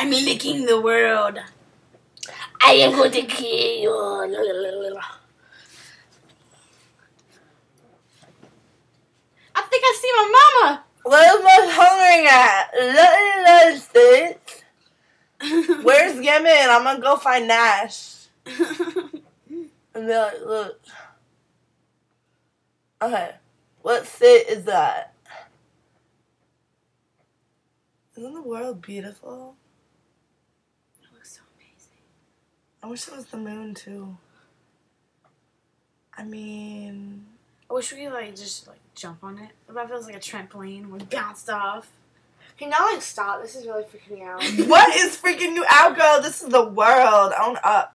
I'm licking the world. I am going to kill you. I think I see my mama. Where's my hungry at? United States. Where's Yemen? I'm gonna go find Nash. And be like, look. Okay. What state is that? Isn't the world beautiful? It looks so amazing. I wish it was the moon too. I mean, I wish we could just jump on it. That feels like a trampoline. We bounced off. Can y'all stop? This is really freaking me out. what is freaking you out, girl? This is the world. Own up.